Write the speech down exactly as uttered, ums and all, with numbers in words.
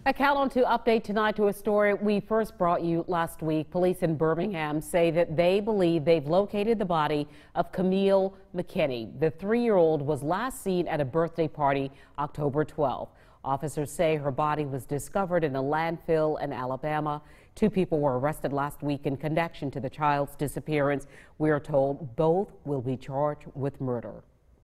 A count to update tonight to a story we first brought you last week. Police in Birmingham say that they believe they've located the body of Kamille McKinney. The three-year-old was last seen at a birthday party October twelfth. Officers say her body was discovered in a landfill in Alabama. Two people were arrested last week in connection to the child's disappearance. We are told both will be charged with murder.